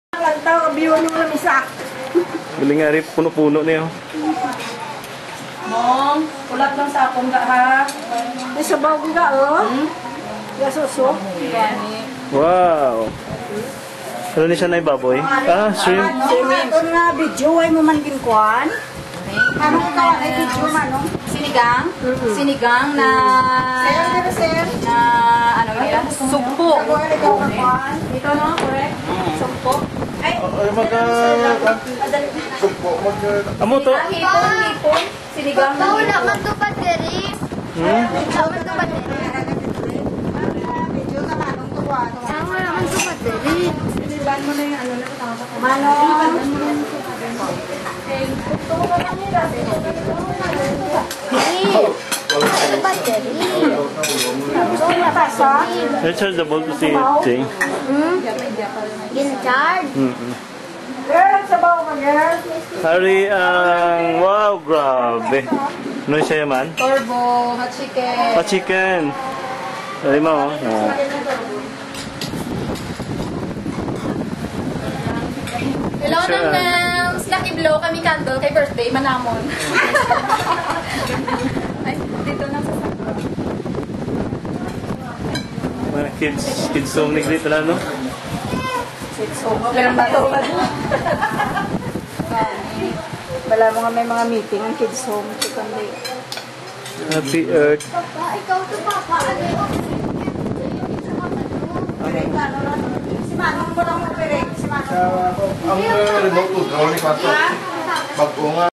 Lantaw, biyon yung lamisa. Galing nga rin, puno-puno na yun. Mong, ulat lang sa akong ga ha. May sabaw ga oh. Yasuso. Wow! Ano ni siya na ibaboy? Ah, shrimp. Ito na video ay mo man ginkuan. Ano ka ay video man no? Sinigang? Sinigang na... na ano nila? Sugpo. Ito no? Correct? Sugpo. Ay, Amo to? hipon. Sinigang na Wala man to pa diri. Wala man to pa diri. Video ka manong tuwa. Wala man to pa diri. Sinigang mo na yung ano na tama. Manong. Ano pa diri? Wala pa sa. It's chargeable to see it, Jay. Ginchard. Girl, sabaw ka girl. Hari ang... wow, grabe. Ano siya man? Turbo, hot chicken. Pa chicken. Hari mo, oh. Ah. Hello, Nams! Lucky blow kami candle kay birthday, manamon. Ay, dito na sa Mga kids home ni Grit, wala, no? Pero bato. Wala mo nga may mga meeting ang kids home. Happy Earth. Papa, ikaw to papa. Si Manong mo lang magpirek. Si Manong. Ang remote control ni Pato. Pag-unga.